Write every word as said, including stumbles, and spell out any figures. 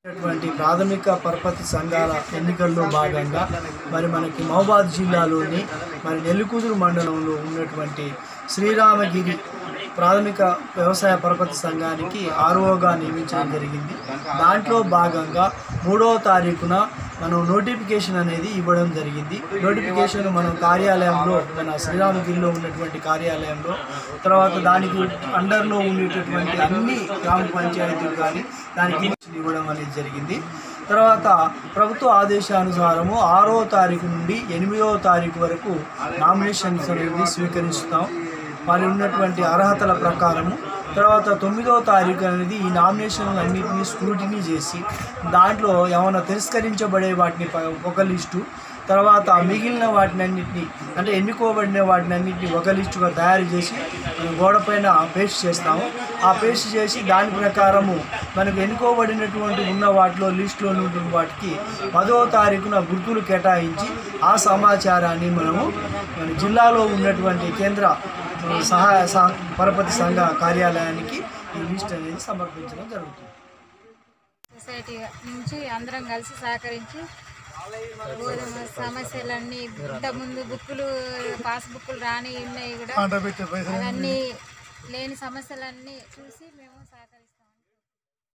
ప్రాథమిక పరపతి సంఘాల ఎన్నికల్లో భాగంగా మరి మనకి మహబూబాద్ జిల్లాలోని మరి నెల్లికుదురు మండలంలో ఉన్నటువంటి శ్రీరామగిరి ప్రాథమిక వ్యవసాయ పరపతి సంఘానికి ఆర్ఓగా నియమించడం జరిగింది. దాంట్లో భాగంగా మూడవ తారీఖున మనం నోటిఫికేషన్ అనేది ఇవ్వడం జరిగింది. నోటిఫికేషన్ మనం కార్యాలయంలో మన శ్రీరామగిరిలో ఉన్నటువంటి కార్యాలయంలో, తర్వాత దానికి అండర్లో ఉండేటటువంటి అన్ని గ్రామ పంచాయతీలు కానీ దానికి ఇవ్వడం అనేది జరిగింది. తర్వాత ప్రభుత్వ ఆదేశానుసారము ఆరో తారీఖు నుండి ఎనిమిదవ తారీఖు వరకు నామినేషన్స్ అనేది స్వీకరిస్తాం మరి ఉన్నటువంటి అర్హతల ప్రకారము. తర్వాత తొమ్మిదవ తారీఖు అనేది ఈ నామినేషన్లు అన్నింటినీ స్క్రూటినీ చేసి దాంట్లో ఏమైనా తిరస్కరించబడే వాటిని ఒక లిస్టు, తర్వాత మిగిలిన వాటిని అన్నింటినీ అంటే ఎన్నుకోబడిన వాటిని అన్నింటినీ ఒక లిస్టుగా తయారు చేసి గోడపైన పేస్ట్ చేస్తాము. ఆ పేస్ట్ చేసి దాని ప్రకారము మనకు ఎన్నుకోబడినటువంటి ఉన్న వాటిలో లిస్టులో ఉన్న వాటికి పదవ తారీఖున గుర్తులు కేటాయించి ఆ సమాచారాన్ని మనము మన జిల్లాలో ఉన్నటువంటి కేంద్ర సహాయ పరపతి సంఘ కార్యాలయానికి ఈ లిస్ట్ అనేది సమర్పించడం జరుగుతుంది. సొసైటీ నుంచి అందరం కలిసి సహకరించి సమస్యలన్నీ ఇంతకుముందు బుక్కులు పాస్ బుక్కులు రాని ఉన్నాయి కూడా అవన్నీ లేని సమస్యలన్నీ చూసి మేము సహకరించి